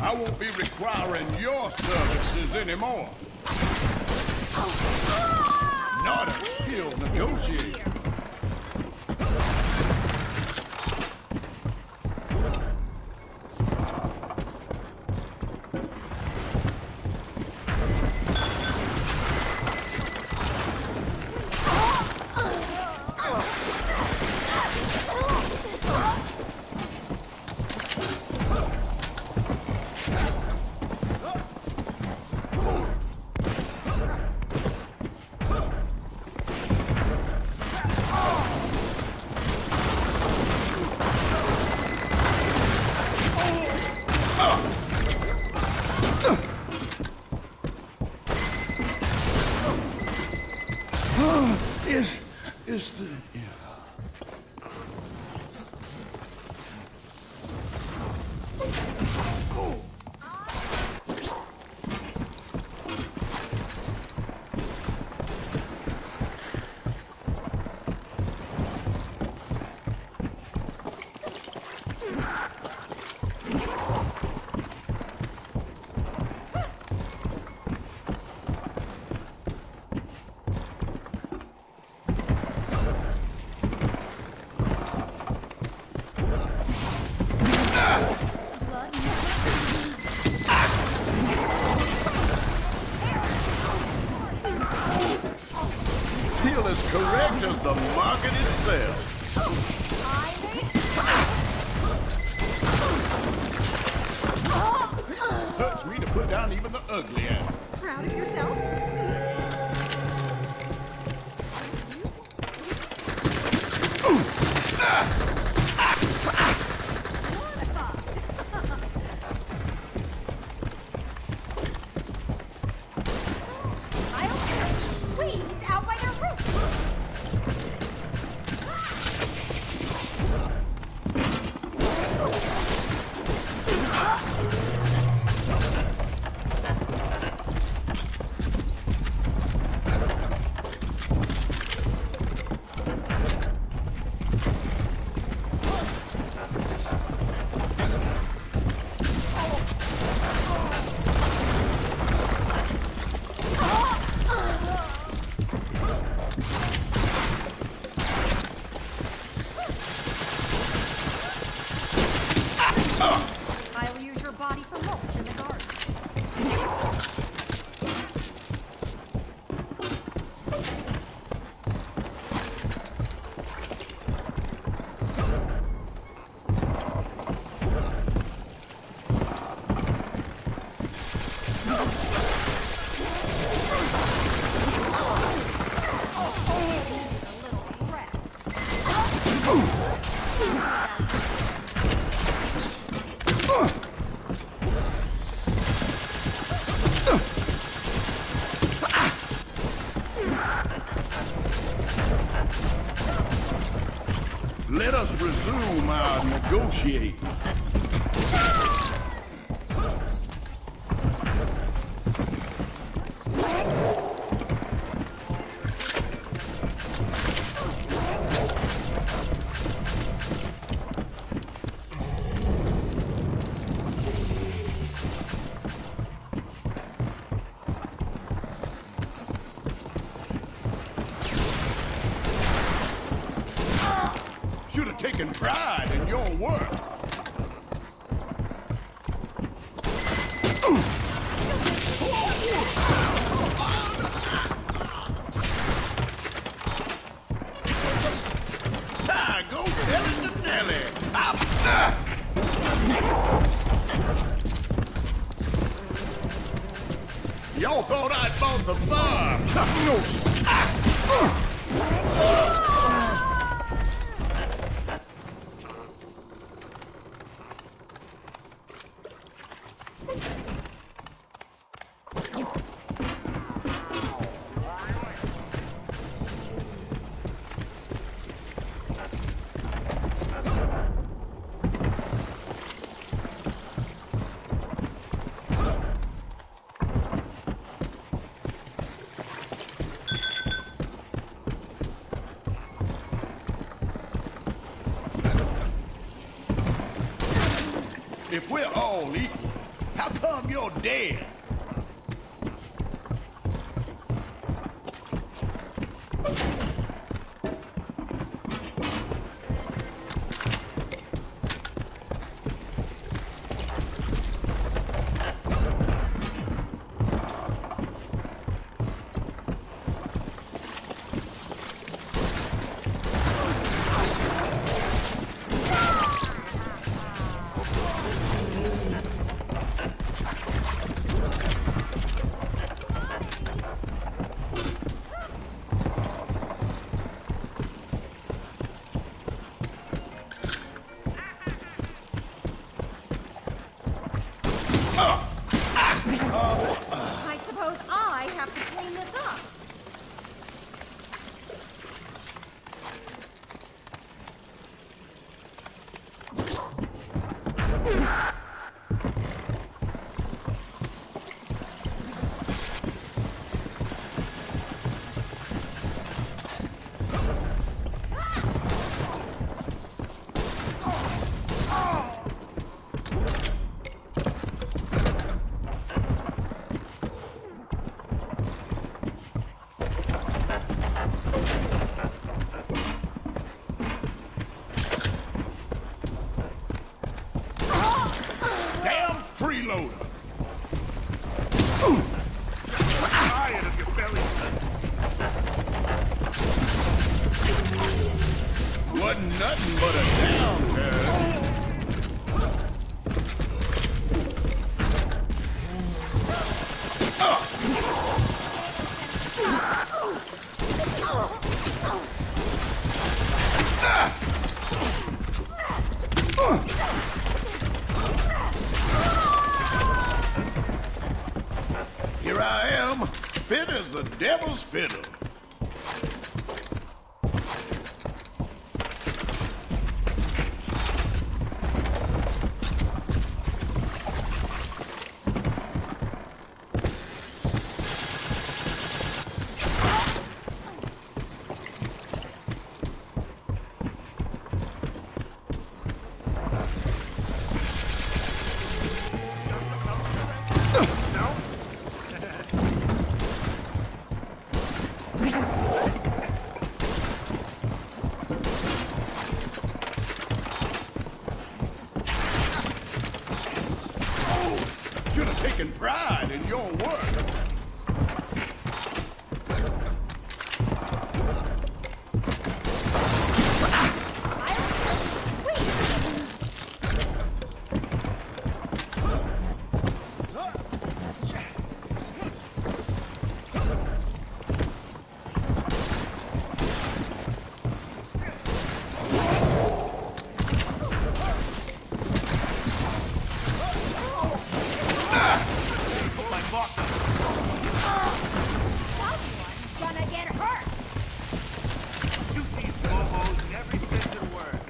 I won't be requiring your services anymore. Not a skilled negotiator. Is the... Yeah. As correct as the market itself. Hurts me to put down even the ugly end. Proud of yourself? I'll use your body for mulch in the garden. Let us resume our negotiating. Should have taken pride in your work. Go tell it to Nelly. Y'all thought I'd bought the farm. you're dead. I suppose I have to clean this up. Damn freeloader! Tired of your belly. Wasn't nothing but a downturn. Here I am, fit as the devil's fiddle. Should have taken pride in your work. Someone's gonna get hurt. Shoot these bobos in every sense of the word.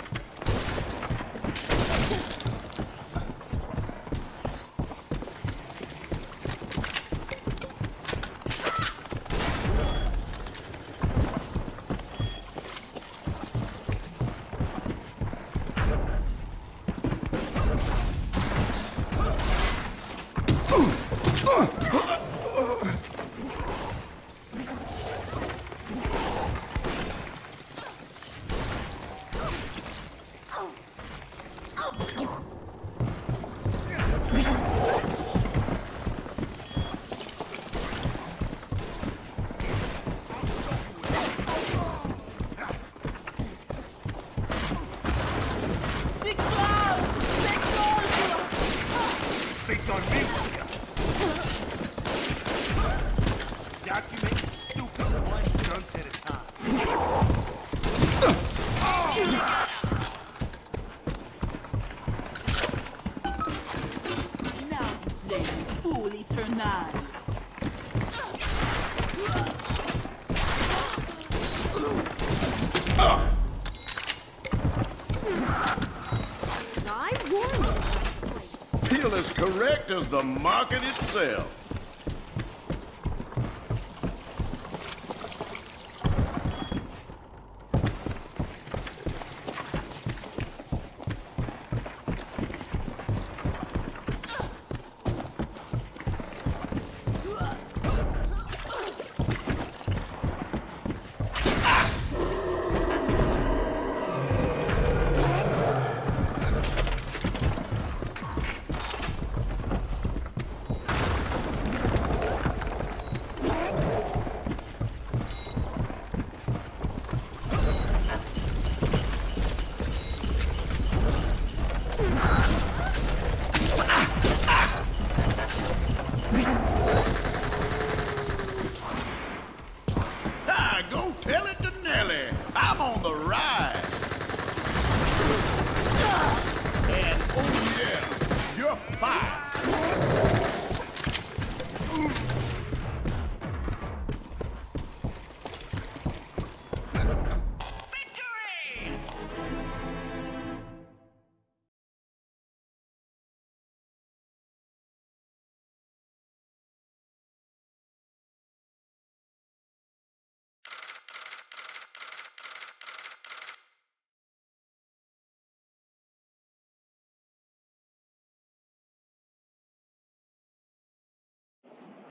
Based on me, document stupid one dunce at a time. Now you play the fool eternal. I warned you. Feel as correct as the market itself.